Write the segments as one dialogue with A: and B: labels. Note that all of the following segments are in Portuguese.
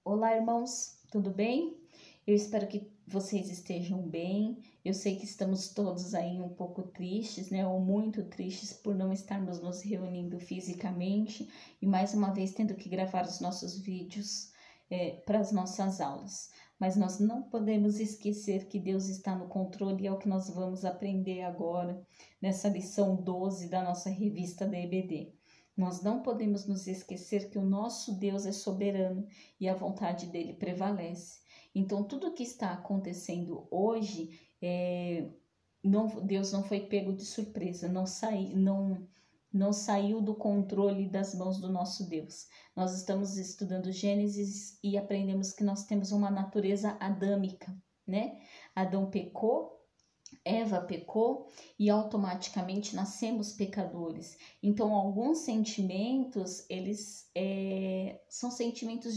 A: Olá, irmãos, tudo bem? Eu espero que vocês estejam bem. Eu sei que estamos todos aí um pouco tristes, né? Ou muito tristes por não estarmos nos reunindo fisicamente e mais uma vez tendo que gravar os nossos vídeos para as nossas aulas. Mas nós não podemos esquecer que Deus está no controle e é o que nós vamos aprender agora nessa lição 12 da nossa revista da EBD. Nós não podemos nos esquecer que o nosso Deus é soberano e a vontade dele prevalece. Então, tudo o que está acontecendo hoje, Deus não foi pego de surpresa, não saiu do controle das mãos do nosso Deus. Nós estamos estudando Gênesis e aprendemos que nós temos uma natureza adâmica, né? Adão pecou, Eva pecou e automaticamente nascemos pecadores. Então, alguns sentimentos, eles são sentimentos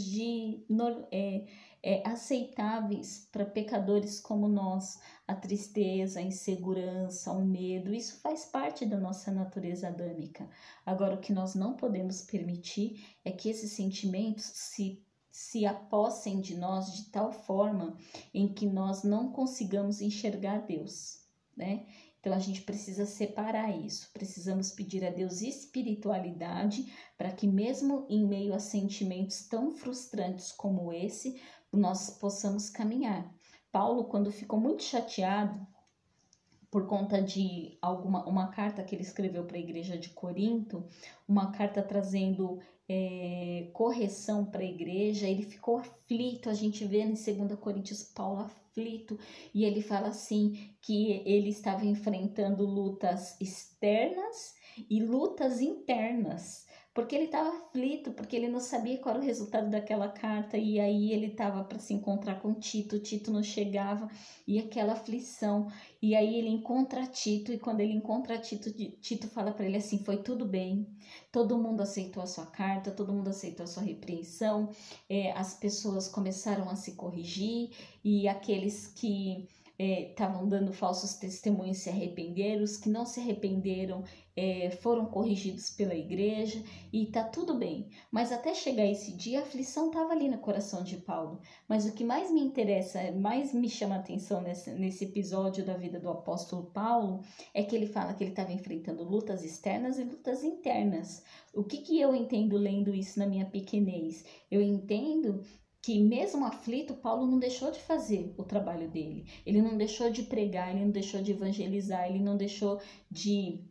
A: aceitáveis para pecadores como nós. A tristeza, a insegurança, o medo, isso faz parte da nossa natureza adâmica. Agora, o que nós não podemos permitir é que esses sentimentos se apossem de nós de tal forma em que nós não consigamos enxergar Deus, né? Então, a gente precisa separar isso, precisamos pedir a Deus espiritualidade para que mesmo em meio a sentimentos tão frustrantes como esse, nós possamos caminhar. Paulo, quando ficou muito chateado por conta de uma carta que ele escreveu para a igreja de Corinto, uma carta trazendo correção para a igreja, ele ficou aflito. A gente vê em 2 Coríntios Paulo aflito, e ele fala assim, que ele estava enfrentando lutas externas e lutas internas, porque ele estava aflito, porque ele não sabia qual era o resultado daquela carta, e aí ele estava para se encontrar com Tito não chegava, e aquela aflição, e aí ele encontra Tito, e quando ele encontra Tito fala para ele assim, foi tudo bem, todo mundo aceitou a sua carta, todo mundo aceitou a sua repreensão, as pessoas começaram a se corrigir, e aqueles que estavam dando falsos testemunhos se arrependeram, os que não se arrependeram foram corrigidos pela igreja, e tá tudo bem. Mas até chegar esse dia, a aflição estava ali no coração de Paulo. Mas o que mais me interessa, mais me chama a atenção nesse episódio da vida do apóstolo Paulo, é que ele fala que ele estava enfrentando lutas externas e lutas internas. O que eu entendo lendo isso na minha pequenez? Eu entendo que mesmo aflito, Paulo não deixou de fazer o trabalho dele. Ele não deixou de pregar, ele não deixou de evangelizar, ele não deixou de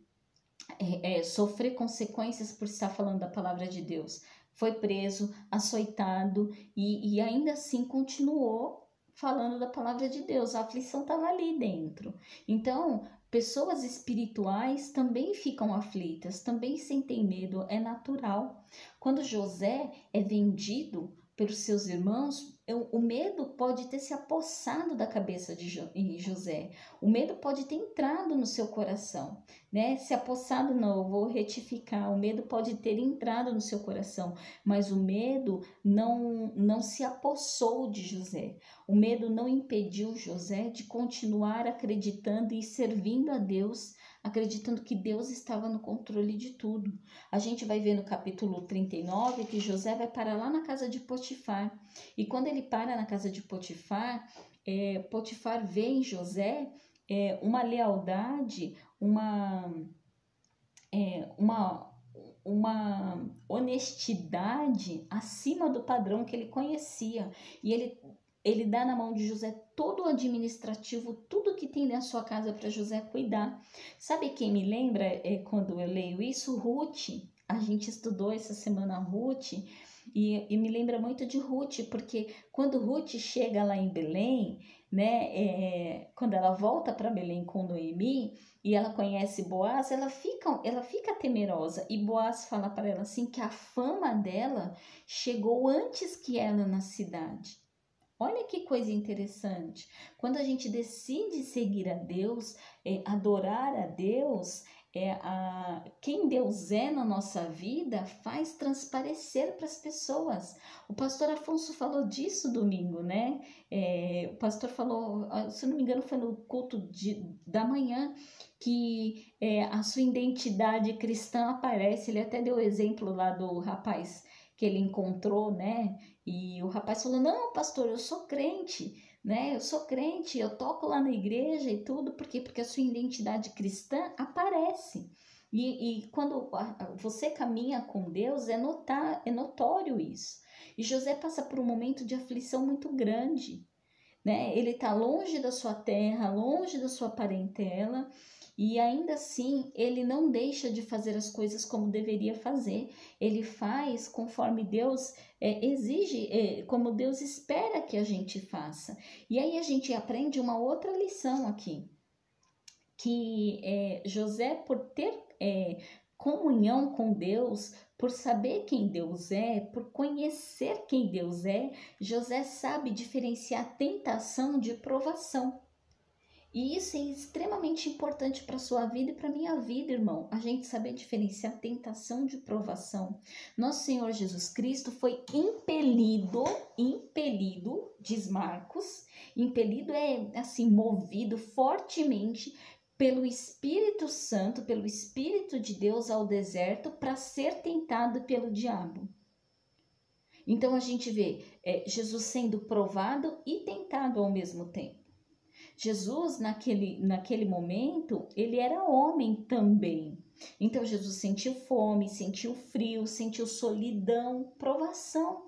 A: sofrer consequências por estar falando da palavra de Deus. Foi preso, açoitado e ainda assim continuou falando da palavra de Deus. A aflição estava ali dentro. Então, pessoas espirituais também ficam aflitas, também sentem medo, é natural. Quando José é vendido pelos seus irmãos, o medo pode ter se apossado da cabeça de José. O medo pode ter entrado no seu coração, né? Se apossado não, eu vou retificar. O medo pode ter entrado no seu coração, mas o medo não se apossou de José. O medo não impediu José de continuar acreditando e servindo a Deus, acreditando que Deus estava no controle de tudo. A gente vai ver no capítulo 39 que José vai parar lá na casa de Potifar. E quando ele para na casa de Potifar, Potifar vê em José uma lealdade, uma honestidade acima do padrão que ele conhecia. E ele dá na mão de José todo o administrativo, tudo que tem na sua casa para José cuidar. Sabe quem me lembra quando eu leio isso? Ruth. A gente estudou essa semana Ruth e me lembra muito de Ruth, porque quando Ruth chega lá em Belém, né, quando ela volta para Belém com Noemi e ela conhece Boaz, ela fica temerosa, e Boaz fala para ela assim que a fama dela chegou antes que ela na cidade. Olha que coisa interessante. Quando a gente decide seguir a Deus, adorar a Deus, quem Deus é na nossa vida faz transparecer para as pessoas. O pastor Afonso falou disso domingo, né? O pastor falou, se não me engano, foi no culto da manhã, que a sua identidade cristã aparece. Ele até deu o exemplo lá do rapaz que ele encontrou, né? E o rapaz falou: não, pastor, eu sou crente, né? Eu sou crente, eu toco lá na igreja e tudo, por quê? Porque a sua identidade cristã aparece. E quando você caminha com Deus, é notório isso. E José passa por um momento de aflição muito grande, né? Ele está longe da sua terra, longe da sua parentela, e ainda assim ele não deixa de fazer as coisas como deveria fazer. Ele faz conforme Deus exige, como Deus espera que a gente faça. E aí a gente aprende uma outra lição aqui, que José, por ter comunhão com Deus, por saber quem Deus é, por conhecer quem Deus é, José sabe diferenciar tentação de provação. E isso é extremamente importante para a sua vida e para a minha vida, irmão. A gente saber diferenciar tentação de provação. Nosso Senhor Jesus Cristo foi impelido, diz Marcos, impelido é assim, movido fortemente pelo Espírito Santo, pelo Espírito de Deus ao deserto para ser tentado pelo diabo. Então a gente vê Jesus sendo provado e tentado ao mesmo tempo. Jesus, naquele momento, ele era homem também. Então Jesus sentiu fome, sentiu frio, sentiu solidão, provação.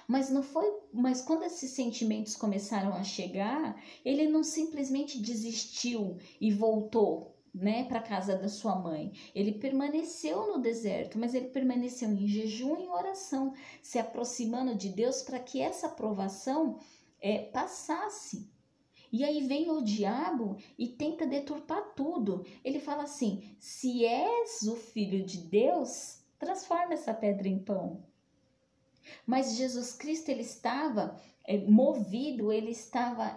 A: Mas quando esses sentimentos começaram a chegar, ele não simplesmente desistiu e voltou, né, para a casa da sua mãe. Ele permaneceu no deserto, mas ele permaneceu em jejum e em oração, se aproximando de Deus para que essa provação passasse. E aí vem o diabo e tenta deturpar tudo. Ele fala assim: se és o filho de Deus, transforma essa pedra em pão. Mas Jesus Cristo, ele estava movido, ele estava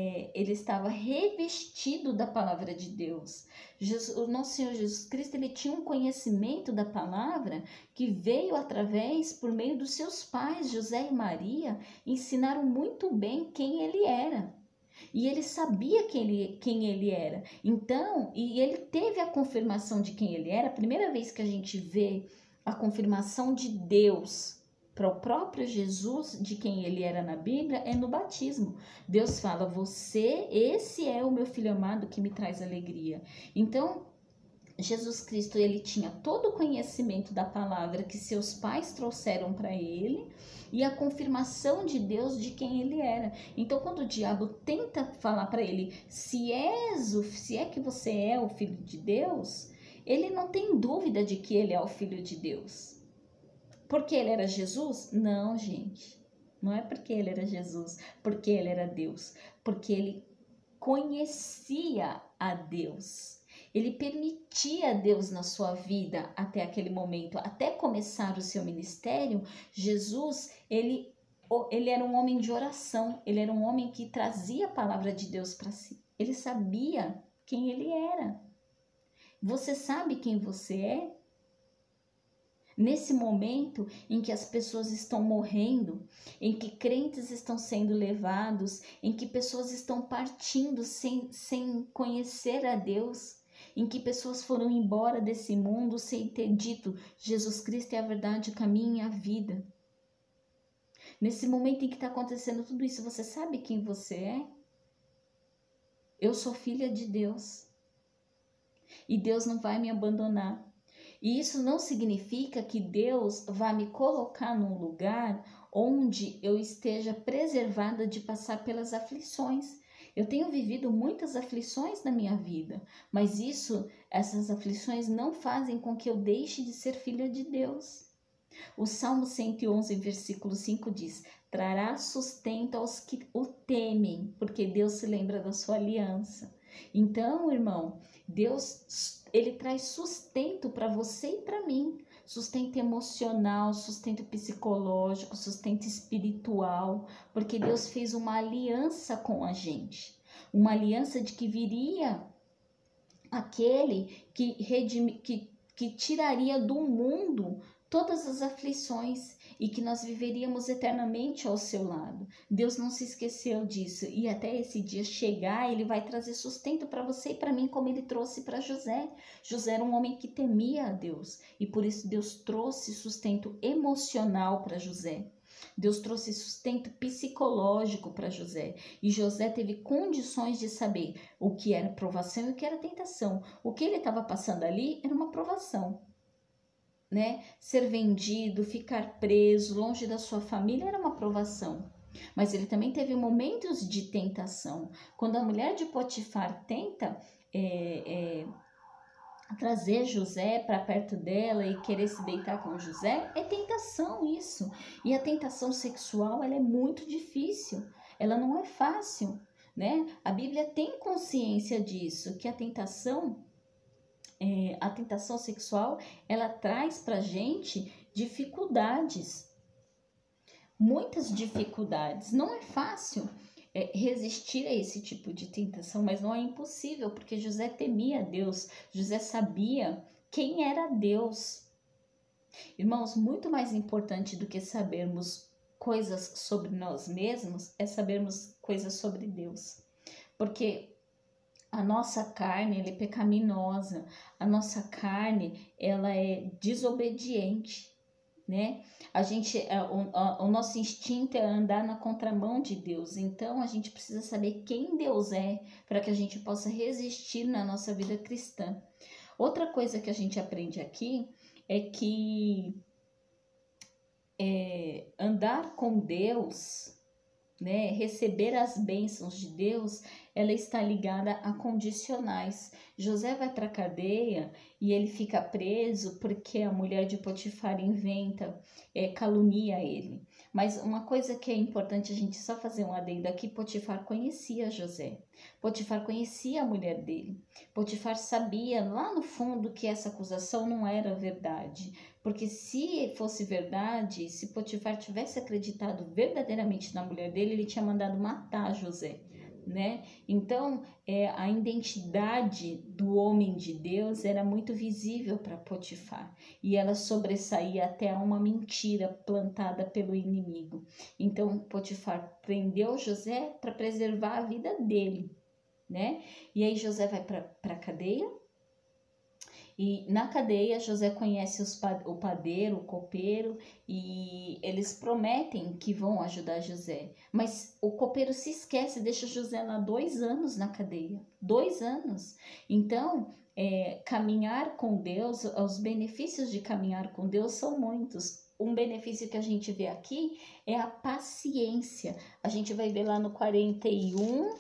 A: revestido da palavra de Deus. O nosso Senhor Jesus Cristo, ele tinha um conhecimento da palavra que veio por meio dos seus pais, José e Maria, ensinaram muito bem quem ele era. E ele sabia quem ele era. Então, e ele teve a confirmação de quem ele era. A primeira vez que a gente vê a confirmação de Deus para o próprio Jesus de quem ele era na Bíblia é no batismo. Deus fala: esse é o meu filho amado que me traz alegria. Então, Jesus Cristo, ele tinha todo o conhecimento da palavra que seus pais trouxeram para ele e a confirmação de Deus de quem ele era. Então, quando o diabo tenta falar para ele: se é que você é o filho de Deus, ele não tem dúvida de que ele é o filho de Deus. Porque ele era Jesus? Não, gente. Não é porque ele era Jesus, porque ele era Deus. Porque ele conhecia a Deus. Ele permitia Deus na sua vida até aquele momento, até começar o seu ministério. Jesus, ele era um homem de oração, ele era um homem que trazia a palavra de Deus para si. Ele sabia quem ele era. Você sabe quem você é? Nesse momento em que as pessoas estão morrendo, em que crentes estão sendo levados, em que pessoas estão partindo sem conhecer a Deus, em que pessoas foram embora desse mundo sem ter dito: Jesus Cristo é a verdade, o caminho e a vida. Nesse momento em que está acontecendo tudo isso, você sabe quem você é? Eu sou filha de Deus. E Deus não vai me abandonar. E isso não significa que Deus vai me colocar num lugar onde eu esteja preservada de passar pelas aflições. Eu tenho vivido muitas aflições na minha vida, mas essas aflições não fazem com que eu deixe de ser filha de Deus. O Salmo 111, versículo 5 diz: trará sustento aos que o temem, porque Deus se lembra da sua aliança. Então, irmão, Deus, ele traz sustento para você e para mim. Sustento emocional, sustento psicológico, sustento espiritual, porque Deus fez uma aliança com a gente. Uma aliança de que viria aquele que tiraria do mundo todas as aflições. e que nós viveríamos eternamente ao seu lado. Deus não se esqueceu disso, e até esse dia chegar, ele vai trazer sustento para você e para mim, como ele trouxe para José. José era um homem que temia a Deus, e por isso Deus trouxe sustento emocional para José. Deus trouxe sustento psicológico para José, e José teve condições de saber o que era provação e o que era tentação. O que ele estava passando ali era uma provação, né? Ser vendido, ficar preso, longe da sua família era uma provação. Mas ele também teve momentos de tentação. Quando a mulher de Potifar tenta trazer José para perto dela e querer se deitar com José, é tentação isso. E a tentação sexual, ela é muito difícil, ela não é fácil, né? A Bíblia tem consciência disso, que a tentação sexual, ela traz para gente dificuldades, muitas dificuldades. Não é fácil resistir a esse tipo de tentação, mas não é impossível, porque José temia Deus, José sabia quem era Deus. Irmãos, muito mais importante do que sabermos coisas sobre nós mesmos é sabermos coisas sobre Deus, porque a nossa carne, ela é pecaminosa, a nossa carne, ela é desobediente, né? O nosso instinto é andar na contramão de Deus, então a gente precisa saber quem Deus é para que a gente possa resistir na nossa vida cristã. Outra coisa que a gente aprende aqui é que andar com Deus, né, receber as bênçãos de Deus, ela está ligada a condicionais. José vai para a cadeia e ele fica preso porque a mulher de Potifar inventa, calunia ele. Mas uma coisa que é importante a gente só fazer um adendo aqui, Potifar conhecia José. Potifar conhecia a mulher dele. Potifar sabia lá no fundo que essa acusação não era verdade. Porque se fosse verdade, se Potifar tivesse acreditado verdadeiramente na mulher dele, ele tinha mandado matar José, né? Então, a identidade do homem de Deus era muito visível para Potifar, e ela sobressaía até a uma mentira plantada pelo inimigo. Então, Potifar prendeu José para preservar a vida dele, né? E aí José vai para a cadeia. E na cadeia, José conhece o padeiro, o copeiro, e eles prometem que vão ajudar José. Mas o copeiro se esquece, deixa José lá 2 anos na cadeia. 2 anos. Então, caminhar com Deus, os benefícios de caminhar com Deus são muitos. Um benefício que a gente vê aqui é a paciência. A gente vai ver lá no 41,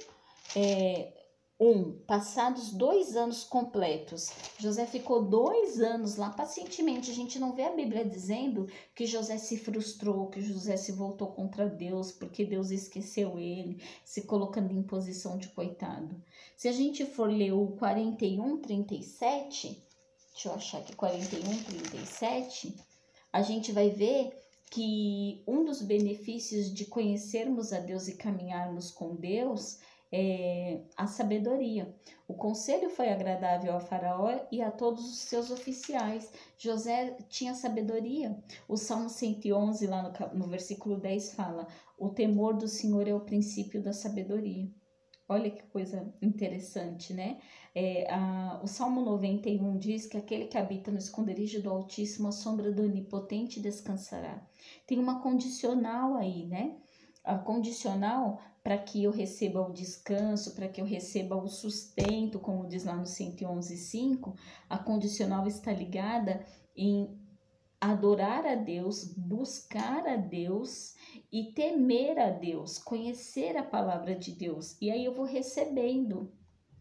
A: passados 2 anos completos, José ficou 2 anos lá pacientemente. A gente não vê a Bíblia dizendo que José se frustrou, que José se voltou contra Deus, porque Deus esqueceu ele, se colocando em posição de coitado. Se a gente for ler o 41:37, deixa eu achar aqui, 41:37, a gente vai ver que um dos benefícios de conhecermos a Deus e caminharmos com Deus a sabedoria. O conselho foi agradável a Faraó e a todos os seus oficiais. José tinha sabedoria. O Salmo 111, lá no versículo 10, fala: o temor do Senhor é o princípio da sabedoria. Olha que coisa interessante, né? O Salmo 91 diz que aquele que habita no esconderijo do Altíssimo, a sombra do Onipotente descansará. Tem uma condicional aí, né? A condicional para que eu receba o descanso, para que eu receba o sustento, como diz lá no 111:5, a condicional está ligada em adorar a Deus, buscar a Deus e temer a Deus, conhecer a palavra de Deus. E aí eu vou recebendo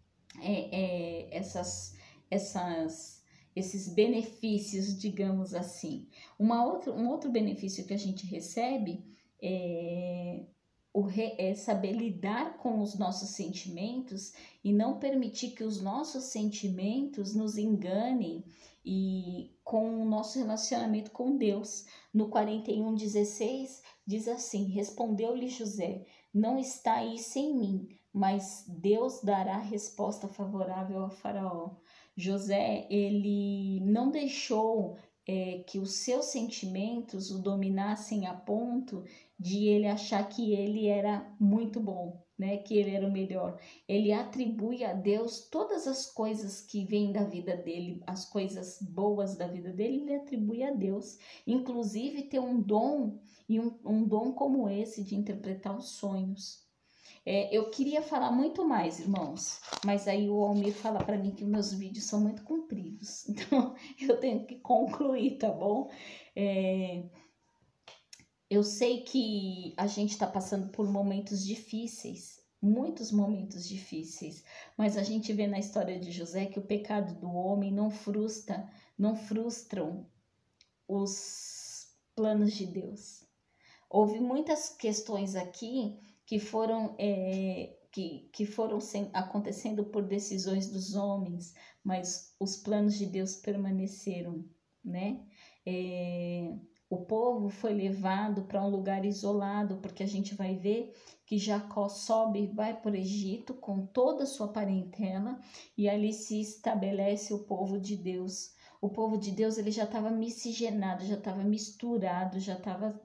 A: esses benefícios, digamos assim. Um outro benefício que a gente recebe é saber lidar com os nossos sentimentos e não permitir que os nossos sentimentos nos enganem e com o nosso relacionamento com Deus. No 41:16 diz assim: respondeu-lhe José, não está isso em mim, mas Deus dará resposta favorável a Faraó. José, ele não deixou que os seus sentimentos o dominassem a ponto de ele achar que ele era muito bom, né? Que ele era o melhor. Ele atribui a Deus todas as coisas que vêm da vida dele, as coisas boas da vida dele, ele atribui a Deus. Inclusive ter um dom, e um dom como esse de interpretar os sonhos. Eu queria falar muito mais, irmãos, mas aí o Almir fala para mim que meus vídeos são muito compridos, então eu tenho que concluir, tá bom? Eu sei que a gente está passando por momentos difíceis, muitos momentos difíceis, mas a gente vê na história de José que o pecado do homem não frustram os planos de Deus. Houve muitas questões aqui que foram acontecendo por decisões dos homens, mas os planos de Deus permaneceram, né? O povo foi levado para um lugar isolado, porque a gente vai ver que Jacó sobe e vai para o Egito com toda a sua parentela, e ali se estabelece o povo de Deus. O povo de Deus ele já estava miscigenado, já estava misturado, já estava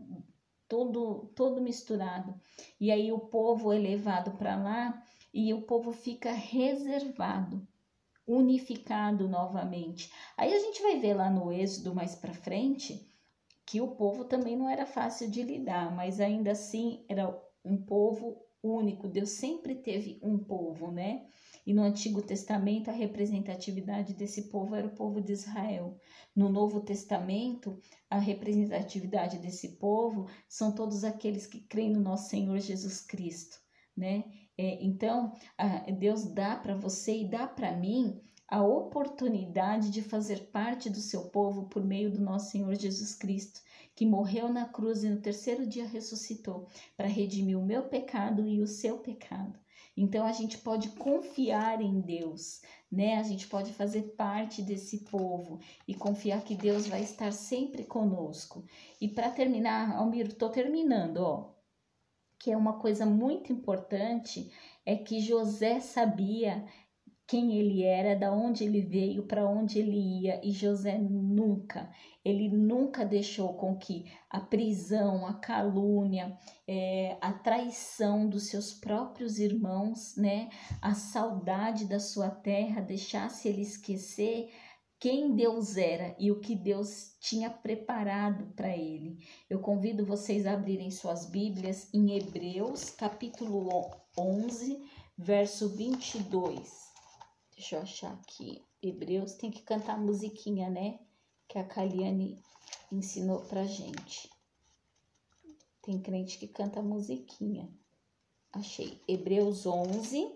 A: todo misturado. E aí o povo é levado para lá e o povo fica reservado, unificado novamente. Aí a gente vai ver lá no Êxodo mais para frente que o povo também não era fácil de lidar, mas ainda assim era um povo único. Deus sempre teve um povo, né? E no Antigo Testamento a representatividade desse povo era o povo de Israel. No Novo Testamento a representatividade desse povo são todos aqueles que creem no nosso Senhor Jesus Cristo, né? Então Deus dá para você e dá para mim a oportunidade de fazer parte do seu povo por meio do nosso Senhor Jesus Cristo, que morreu na cruz e no terceiro dia ressuscitou para redimir o meu pecado e o seu pecado. Então a gente pode confiar em Deus, né? A gente pode fazer parte desse povo e confiar que Deus vai estar sempre conosco. E para terminar, Almir, estou terminando, ó. Que é uma coisa muito importante, é que José sabia quem ele era, da onde ele veio, para onde ele ia, e José ele nunca deixou com que a prisão, a calúnia, a traição dos seus próprios irmãos, né, a saudade da sua terra deixasse ele esquecer quem Deus era e o que Deus tinha preparado para ele. Eu convido vocês a abrirem suas Bíblias em Hebreus, capítulo 11, verso 22. Deixa eu achar aqui. Hebreus tem que cantar musiquinha, né? Que a Kaliane ensinou pra gente. Tem crente que canta musiquinha. Achei. Hebreus 11,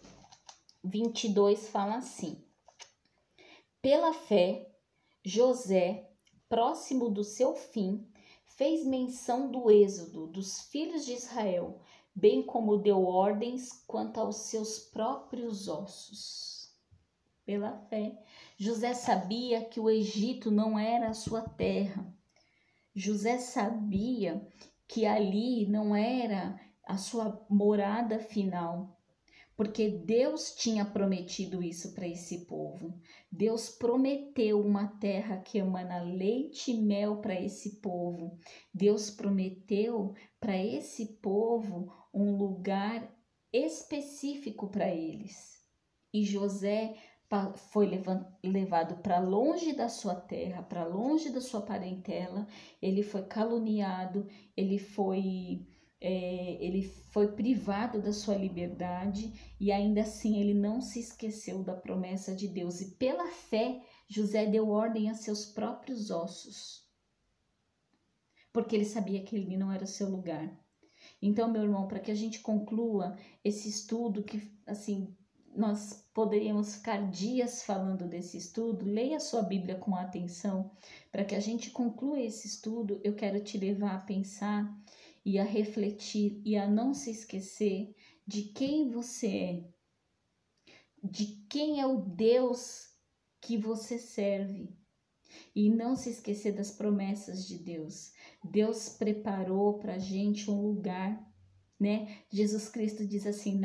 A: 22 fala assim. Pela fé, José, próximo do seu fim, fez menção do êxodo dos filhos de Israel, bem como deu ordens quanto aos seus próprios ossos. Pela fé. José sabia que o Egito não era a sua terra. José sabia que ali não era a sua morada final, porque Deus tinha prometido isso para esse povo. Deus prometeu uma terra que emana leite e mel para esse povo. Deus prometeu para esse povo um lugar específico para eles. E José foi levado para longe da sua terra, para longe da sua parentela, ele foi caluniado, ele foi privado da sua liberdade e ainda assim ele não se esqueceu da promessa de Deus. E pela fé, José deu ordem a seus próprios ossos, porque ele sabia que ele não era o seu lugar. Então, meu irmão, para que a gente conclua esse estudo que, assim, nós poderíamos ficar dias falando desse estudo, leia sua Bíblia com atenção. Para que a gente conclua esse estudo, eu quero te levar a pensar e a refletir e a não se esquecer de quem você é, de quem é o Deus que você serve. E não se esquecer das promessas de Deus. Deus preparou para a gente um lugar, né? Jesus Cristo diz assim, na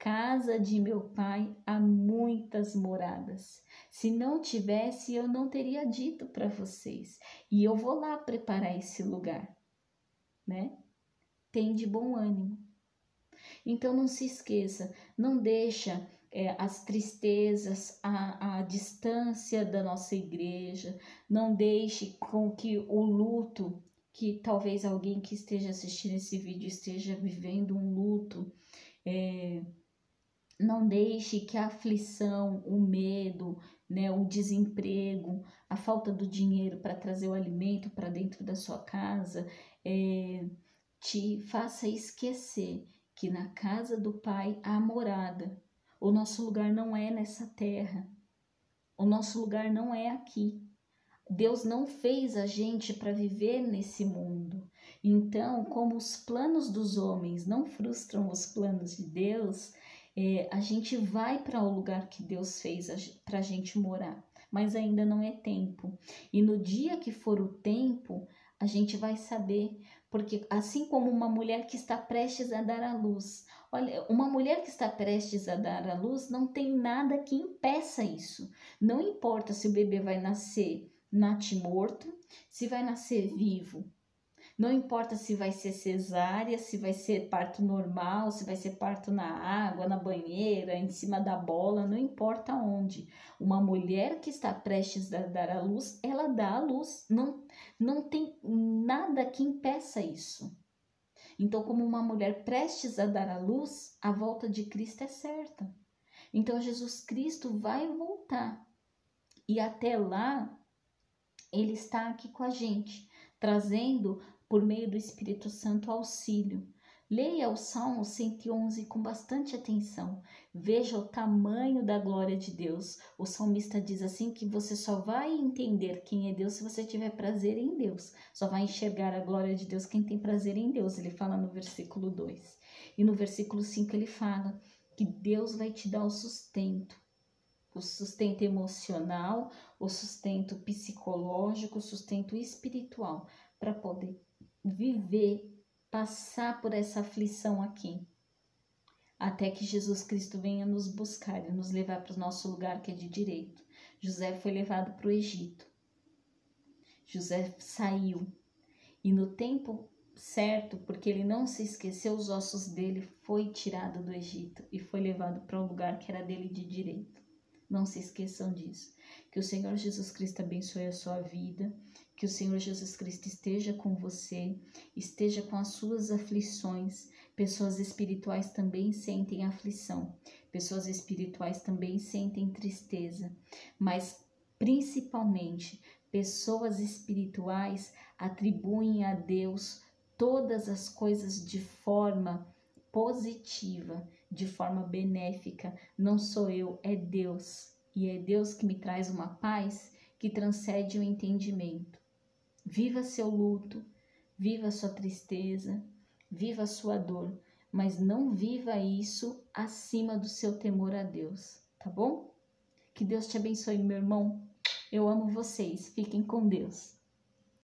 A: casa de meu pai há muitas moradas. Se não tivesse, eu não teria dito para vocês. E eu vou lá preparar esse lugar, né? Tem de bom ânimo. Então não se esqueça, não deixa as tristezas, a distância da nossa igreja, não deixe com que o luto, que talvez alguém que esteja assistindo esse vídeo esteja vivendo um luto, não deixe que a aflição, o medo, né, o desemprego, a falta do dinheiro para trazer o alimento para dentro da sua casa, te faça esquecer que na casa do Pai há morada. O nosso lugar não é nessa terra. O nosso lugar não é aqui. Deus não fez a gente para viver nesse mundo. Então, como os planos dos homens não frustram os planos de Deus, a gente vai para o lugar que Deus fez para a gente morar, mas ainda não é tempo. E no dia que for o tempo, a gente vai saber, porque assim como uma mulher que está prestes a dar à luz, olha, uma mulher que está prestes a dar à luz, não tem nada que impeça isso. Não importa se o bebê vai nascer natimorto, se vai nascer vivo. Não importa se vai ser cesárea, se vai ser parto normal, se vai ser parto na água, na banheira, em cima da bola, não importa onde. Uma mulher que está prestes a dar à luz, ela dá à luz. Não tem nada que impeça isso. Então, como uma mulher prestes a dar à luz, a volta de Cristo é certa. Então, Jesus Cristo vai voltar. E até lá, Ele está aqui com a gente, trazendo por meio do Espírito Santo auxílio. Leia o Salmo 111 com bastante atenção. Veja o tamanho da glória de Deus. O salmista diz assim que você só vai entender quem é Deus se você tiver prazer em Deus. Só vai enxergar a glória de Deus quem tem prazer em Deus. Ele fala no versículo 2. E no versículo 5 ele fala que Deus vai te dar o sustento emocional, o sustento psicológico, o sustento espiritual, para poder viver, passar por essa aflição aqui, até que Jesus Cristo venha nos buscar e nos levar para o nosso lugar que é de direito. José foi levado para o Egito. José saiu e no tempo certo, porque ele não se esqueceu, os ossos dele foi tirado do Egito e foi levado para um lugar que era dele de direito. Não se esqueçam disso. Que o Senhor Jesus Cristo abençoe a sua vida, que o Senhor Jesus Cristo esteja com você, esteja com as suas aflições. Pessoas espirituais também sentem aflição, pessoas espirituais também sentem tristeza, mas principalmente pessoas espirituais atribuem a Deus todas as coisas de forma positiva, de forma benéfica. Não sou eu, é Deus. E é Deus que me traz uma paz que transcende o entendimento. Viva seu luto, viva sua tristeza, viva sua dor, mas não viva isso acima do seu temor a Deus, tá bom? Que Deus te abençoe, meu irmão. Eu amo vocês. Fiquem com Deus.